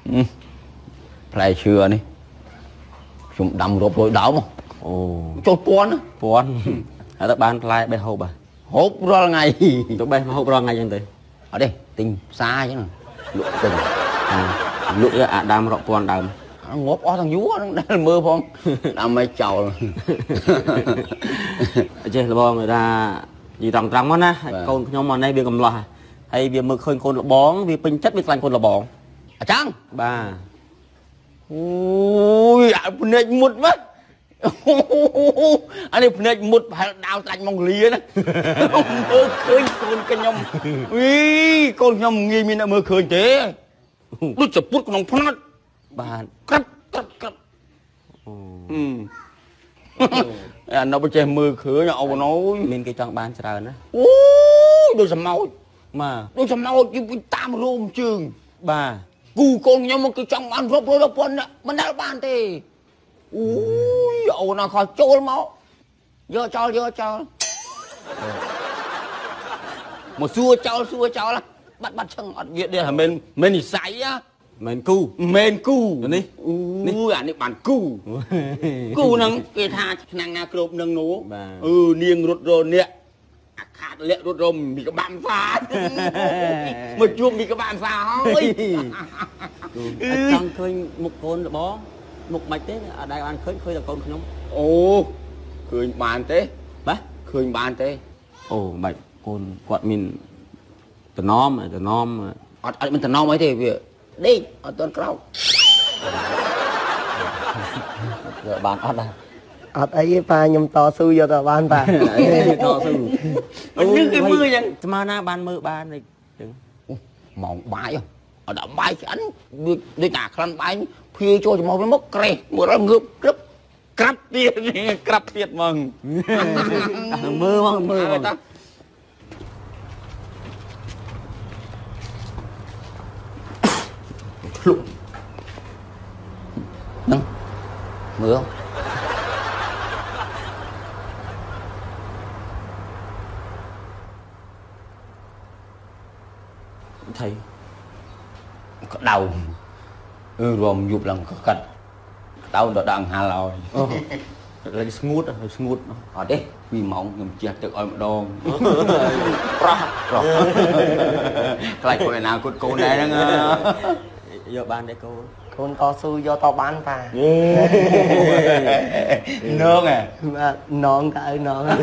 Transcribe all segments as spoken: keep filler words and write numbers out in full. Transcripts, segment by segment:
ផ្លែឈើនេះខ្ញុំដាំរាប់រយដើមអូចូលពាន់ពាន់ហើយទៅបានផ្លែបេះហូបហូបរាល់ថ្ងៃទៅបេះហូបរាល់ថ្ងៃអញ្ចឹងទៅអត់ទេទិញផ្សារអញ្ចឹងលក់ទៅលក់អាដើមរាប់ពាន់ដើមងាប់អស់ទាំងយូរហ្នឹងដែលមើលផងតាមឲ្យចោលចេះលបងថានិយាយត្រង់ត្រង់មកណាកូនខ្ញុំមកនេះវាកំឡោះហើយវាមើលឃើញកូនលបងវាពេញចិត្តវាខ្លាញ់កូនលបងអញ្ចឹងបាទអូយអាភ្នែកមុតមកអានេះភ្នែកមុតប្រហែលដាវស្ដាច់ម៉ុងលាណាមើលឃើញកូនខ្ញុំវីកូនខ្ញុំងាយមានអ្នកមើលឃើញទេដូចចពុតក្នុងភ្នែកបាទក្រាប់ក្រាប់ក្រាប់អូអានៅប្រចេះមើលឃើញអូនអើយមានគេចង់បានច្រើនណាអូយដូចសម្ោចបាទដូចសម្ោចគេតាមរោមជើងបាទគូកូនខ្ញុំមកគឺចង់បានរាប់រយរាប់ពាន់មិនដែលបានទេអូយអូនអើខោចូលមកយកចោលយកចោលមកសួរចោលសួរចោលបាត់បាត់ឈឹងអត់វាទេមិនមិននិស័យណាមិនគូមិនគូនេះនេះអានេះបានគូគូហ្នឹងគេថាឆ្នាំណាគ្របនឹងនោះអឺនាងរត់រអ្នកអាខាតលាក់រត់រមមីក្បាំសាមកជួបមីក្បាំសាហើយអត់ចង់ឃើញមុខកូនរបស់មុខមិនទេអត់ដែលបានឃើញឃើញតែកូនខ្ញុំអូឃើញបានទេបាទឃើញបានទេអូបាច់កូនគាត់មានតំណមតំណមអត់អត់មានតំណមអីទេវាដេកអត់ទាន់ក្រោកយកបានអត់ដែរអត់អីទេប៉ាខ្ញុំតស៊ូយកទៅបានប៉ាតស៊ូអញ្ចឹងគេមើលអញ្ចឹងស្មើណាបានមើលបានអញ្ចឹងម៉ោងបាយអត់ដល់បាយឆ្អិនដូចដូចអាក្លិនបាយភៀចូលចំហវិញមកក្រេះមើលងើបក្រឹបក្រាប់ទៀតក្រាប់ទៀតហ្មងមើលមកមើលហ្នឹងមើលថៃក្តៅអឺរមយប់ឡើងកាត់ក្តៅដល់ដាក់អង្ហាលឲ្យលេងស្ងួតស្ងួតអត់ទេពីម៉ោងខ្ញុំជះទឹកឲ្យម្ដងប្រោះប្រោះខ្លាចកូនឯណាគូតកូនដែរហ្នឹងយកបានទេកូនកូនតស៊ូយកតបានប៉ានងហ៎បាទនងតើឪនងអើ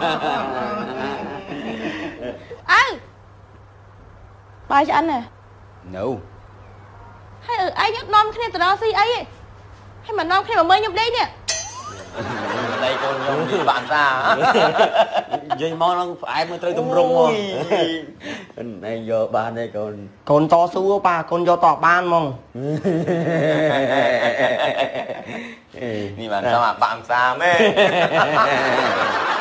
បាយឆ្អិនហ៎នៅហើយអើឯងនាំគ្នាទៅដល់ស៊ីអីហើយមិននាំគ្នាមកមើលខ្ញុំដេកនេះដេកកូនខ្ញុំនិយាយបានតានិយាយមកនឹងផ្អែមមើលត្រូវទម្រង់មកឯងយកបានទេកូនកូនតស៊ូប៉ាកូនយកតបានហ្មងនេះបានតាមអាបាក់សាមែ